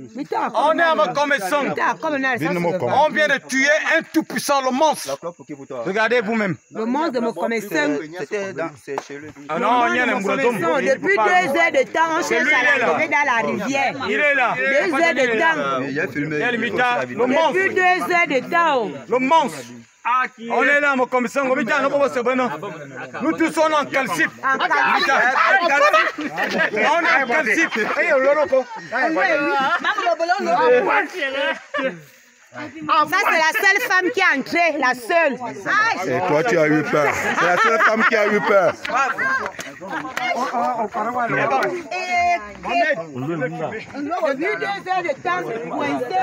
On est à MEKOMO ESSENG. On vient de tuer un tout puissant, le monstre. Regardez vous-même. Le monstre de MEKOMO ESSENG. Ah non, il y a un boulot. Depuis 2 heures de temps, on cherche à la lever dans la rivière. Il est là. 2 heures de temps. Le monstre. Depuis 2 heures de temps. Le monstre. On est là, MEKOMO ESSENG. Nous tous sommes en calcip. On est en calcip. Ça, c'est la seule femme qui est entrée, la seule. Et toi, tu as eu peur. C'est la seule femme qui a eu peur. Depuis 2 heures de temps, coincé.